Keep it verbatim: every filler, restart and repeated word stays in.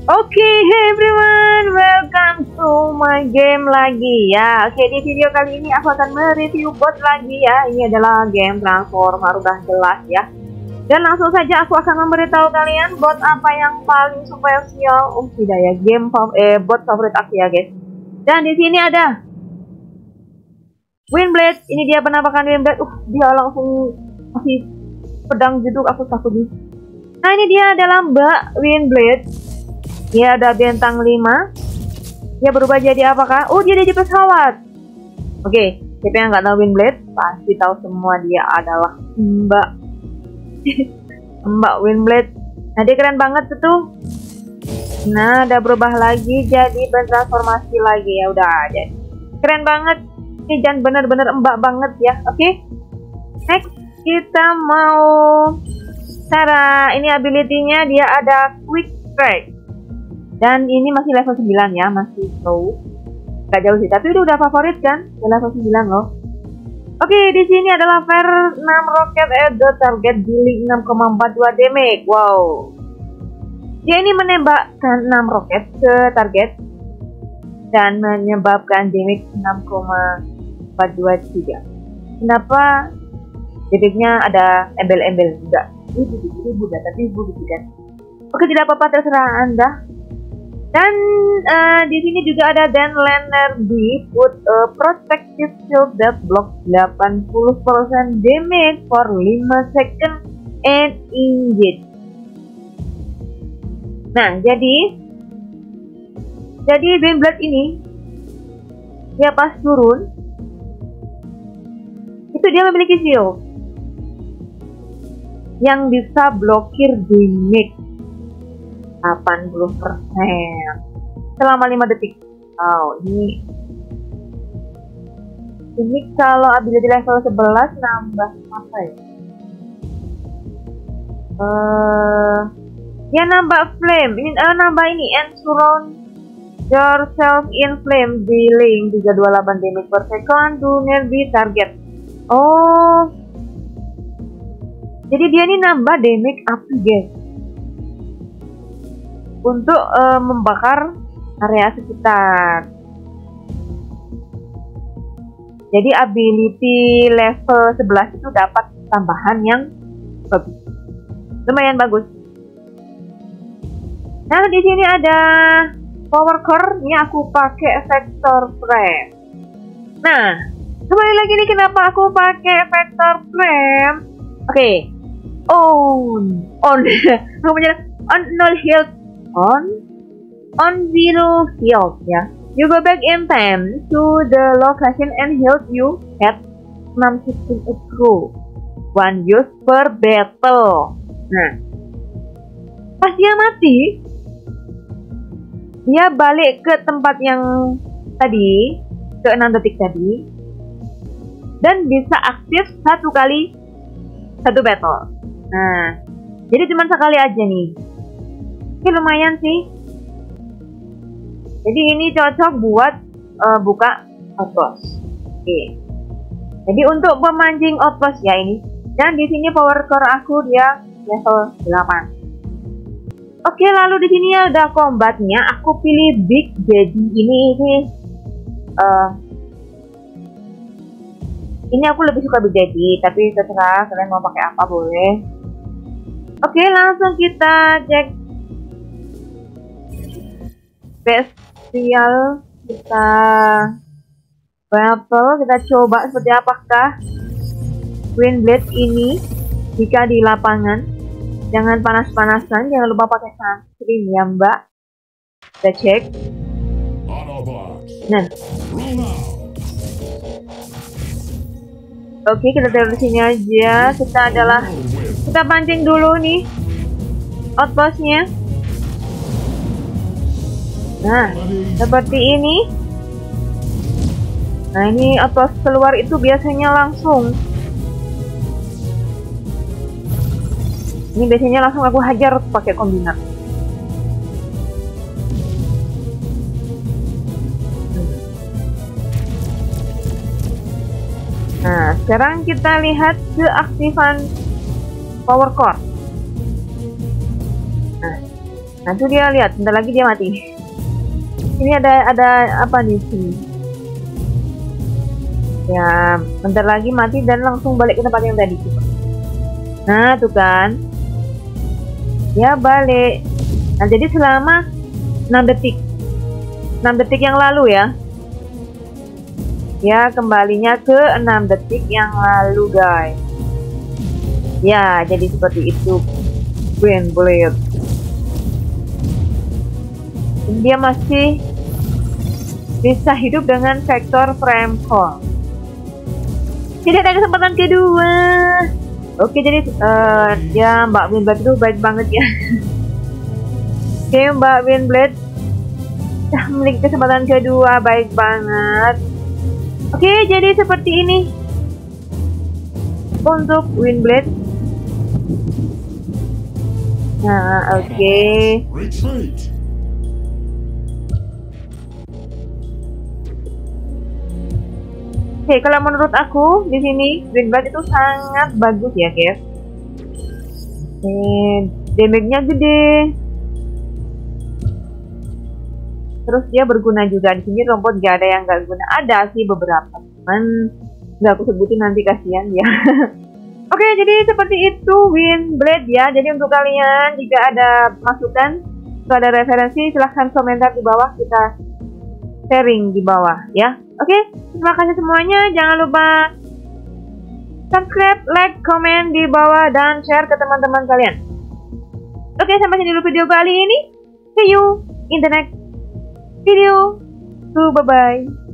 Oke, okay, hey everyone, welcome to my game lagi ya. Oke, okay, di video kali ini aku akan mereview bot lagi ya. Ini adalah game Transformer, udah jelas ya. Dan langsung saja aku akan memberitahu kalian bot apa yang paling spesial. Oh tidak ya, game eh bot favorit aku ya guys. Dan di sini ada Windblade. Ini dia penampakan Windblade. Uh, dia langsung kasih pedang jeduk, aku takut nih. Nah ini dia adalah Mbak Windblade. Dia ada bintang lima. Dia berubah jadi apakah? Oh, dia jadi pesawat. Oke, okay, siapa yang nggak tahu Windblade pasti tahu semua dia adalah Mbak Mbak Windblade. Nah dia keren banget tuh. Nah udah berubah lagi jadi bertransformasi lagi ya, udah aja. Keren banget. Ini dan bener-bener Mbak banget ya. Oke, okay? Next kita mau cara ini ability-nya, dia ada quick strike. Dan ini masih level sembilan ya, masih slow. Gak jauh sih, tapi udah, udah favorit kan? Di level sembilan loh. Oke, di sini adalah Fair enam roket at the target dealing enam koma empat dua damage. Wow. Dia ini menembakkan enam roket ke target dan menyebabkan damage enam koma empat dua tiga. Kenapa damage-nya ada embel-embel? Enggak. Ini ribu dah, tapi ribu gitu kan. Oke, tidak apa-apa, terserah Anda. Dan uh, di sini juga ada Dan Lander B, put a protective shield that blocks delapan puluh persen damage for lima second and engage. Nah, jadi jadi Windblade ini dia pas turun itu dia memiliki shield yang bisa blokir damage delapan puluh persen selama lima detik. Oh, ini ini kalau ability level sebelas nambah apa ya? Uh, ya nambah flame. Ini uh, nambah ini and surround yourself in flame dealing tiga ratus dua puluh delapan damage per second to nearby target. Oh, jadi dia ini nambah damage api guys, untuk uh, membakar area sekitar. Jadi ability level sebelas itu dapat tambahan yang bagus, lumayan bagus. Nah di sini ada power core, ini aku pakai vector frame. Nah kembali lagi nih, kenapa aku pakai vector frame? Oke, okay. on on on nol health, on on zero health ya. You go back in time to the location and health you had enam second ago. One use per battle. Nah, pas dia mati, dia balik ke tempat yang tadi, ke enam detik tadi, dan bisa aktif satu kali satu battle. Nah, jadi cuma sekali aja nih. Ini lumayan sih. Jadi ini cocok buat uh, buka outpost. Oke. Jadi untuk pemancing outpost ya ini. Dan di sini power core aku dia level delapan. Oke, lalu di sini ada combatnya. Aku pilih big, jadi ini ini uh, ini aku lebih suka big daddy, tapi terserah kalian mau pakai apa boleh. Oke, langsung kita cek spesial, kita battle, kita coba seperti apakah Windblade ini jika di lapangan. Jangan panas-panasan, jangan lupa pakai sunscreen ya mbak. Kita cek. Nah, oke, kita taruh di sini aja. Kita adalah kita pancing dulu nih outpostnya. Nah, seperti ini. Nah, ini outpost keluar itu biasanya langsung. Ini biasanya langsung aku hajar pakai kombinat. Nah, sekarang kita lihat keaktifan power core. Nah, Nah tuh dia, lihat, bentar lagi dia mati. Ini ada ada apa nih sini? Ya, bentar lagi mati dan langsung balik ke tempat yang tadi. Nah tuh kan, ya balik. Nah jadi selama enam detik enam detik yang lalu ya, ya kembalinya ke enam detik yang lalu guys. Ya jadi seperti itu Windblade. Dia masih bisa hidup dengan vektor frame call. Tidak ada kesempatan kedua. Oke, jadi uh, ya Mbak Windblade itu baik banget ya. Oke, Mbak Windblade sudah memiliki kesempatan kedua, baik banget. Oke, jadi seperti ini untuk Windblade. Nah, oke. Okay. Oke, okay, kalau menurut aku di sini Windblade itu sangat bagus ya, guys. Oke, okay, damage-nya gede. Terus dia berguna juga. Di sini robot gak ada yang gak guna. Ada sih beberapa, cuman nggak aku sebutin nanti, kasihan ya. Oke, okay, jadi seperti itu Windblade ya. Jadi untuk kalian jika ada masukan atau ada referensi, silahkan komentar di bawah, kita sharing di bawah ya. Oke, okay, terima kasih semuanya. Jangan lupa subscribe, like, komen di bawah, dan share ke teman-teman kalian. Oke, okay, sampai sini dulu video kali ini. See you in the next video. So, bye-bye.